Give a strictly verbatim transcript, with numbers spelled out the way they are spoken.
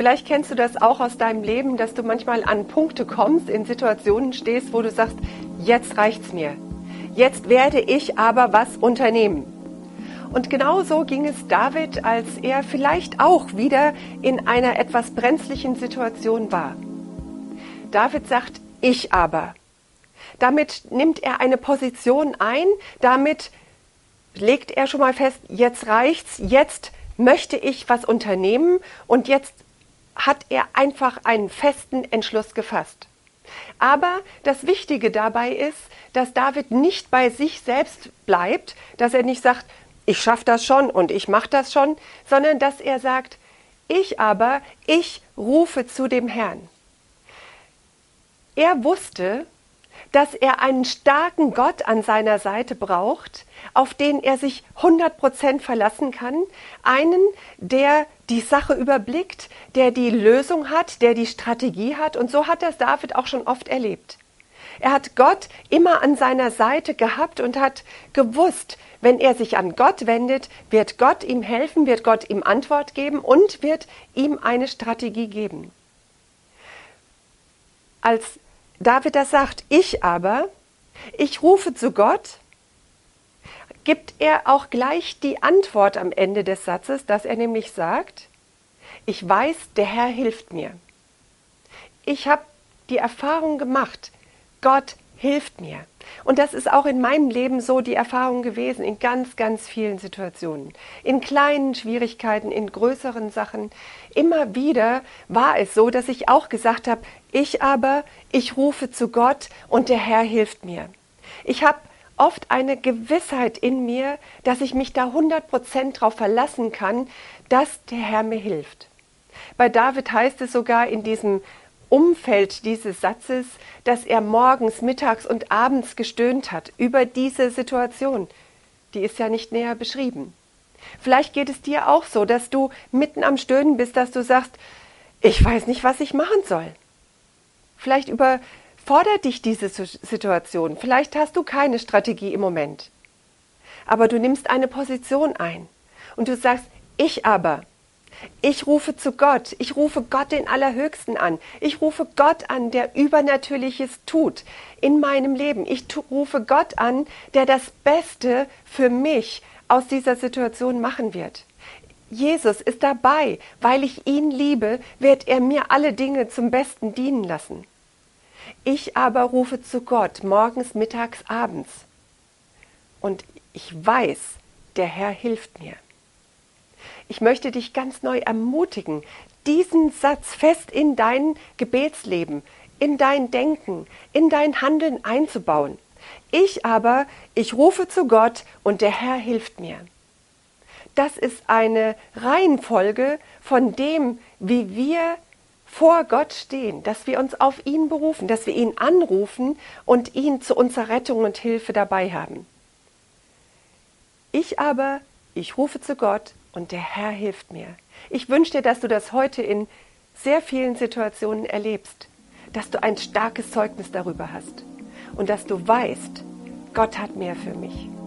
Vielleicht kennst du das auch aus deinem Leben, dass du manchmal an Punkte kommst, in Situationen stehst, wo du sagst, jetzt reicht's mir. Jetzt werde ich aber was unternehmen. Und genau so ging es David, als er vielleicht auch wieder in einer etwas brenzlichen Situation war. David sagt, ich aber. Damit nimmt er eine Position ein, damit legt er schon mal fest, jetzt reicht's, jetzt möchte ich was unternehmen und jetzt hat er einfach einen festen Entschluss gefasst. Aber das Wichtige dabei ist, dass David nicht bei sich selbst bleibt, dass er nicht sagt, ich schaffe das schon und ich mache das schon, sondern dass er sagt, ich aber, ich rufe zu dem Herrn. Er wusste, dass er einen starken Gott an seiner Seite braucht, auf den er sich hundert Prozent verlassen kann, einen, der die Sache überblickt, der die Lösung hat, der die Strategie hat, und so hat das David auch schon oft erlebt. Er hat Gott immer an seiner Seite gehabt und hat gewusst, wenn er sich an Gott wendet, wird Gott ihm helfen, wird Gott ihm Antwort geben und wird ihm eine Strategie geben. Als David das sagt, ich aber, ich rufe zu Gott, gibt er auch gleich die Antwort am Ende des Satzes, dass er nämlich sagt, ich weiß, der Herr hilft mir. Ich habe die Erfahrung gemacht, Gott hilft mir. Und das ist auch in meinem Leben so die Erfahrung gewesen, in ganz, ganz vielen Situationen. In kleinen Schwierigkeiten, in größeren Sachen. Immer wieder war es so, dass ich auch gesagt habe, ich aber, ich rufe zu Gott und der Herr hilft mir. Ich habe oft eine Gewissheit in mir, dass ich mich da hundert Prozent darauf verlassen kann, dass der Herr mir hilft. Bei David heißt es sogar in diesem Umfeld dieses Satzes, dass er morgens, mittags und abends gestöhnt hat über diese Situation. Die ist ja nicht näher beschrieben. Vielleicht geht es dir auch so, dass du mitten am Stöhnen bist, dass du sagst, ich weiß nicht, was ich machen soll. Vielleicht überfordert dich diese Situation. Vielleicht hast du keine Strategie im Moment. Aber du nimmst eine Position ein und du sagst, ich aber. Ich rufe zu Gott, ich rufe Gott den Allerhöchsten an, ich rufe Gott an, der Übernatürliches tut in meinem Leben. Ich rufe Gott an, der das Beste für mich aus dieser Situation machen wird. Jesus ist dabei, weil ich ihn liebe, wird er mir alle Dinge zum Besten dienen lassen. Ich aber rufe zu Gott morgens, mittags, abends. Und ich weiß, der Herr hilft mir. Ich möchte dich ganz neu ermutigen, diesen Satz fest in dein Gebetsleben, in dein Denken, in dein Handeln einzubauen. Ich aber, ich rufe zu Gott und der Herr hilft mir. Das ist eine Reihenfolge von dem, wie wir vor Gott stehen, dass wir uns auf ihn berufen, dass wir ihn anrufen und ihn zu unserer Rettung und Hilfe dabei haben. Ich aber, ich rufe zu Gott und der Herr hilft mir. Ich wünsche dir, dass du das heute in sehr vielen Situationen erlebst, dass du ein starkes Zeugnis darüber hast und dass du weißt, Gott hat mehr für mich.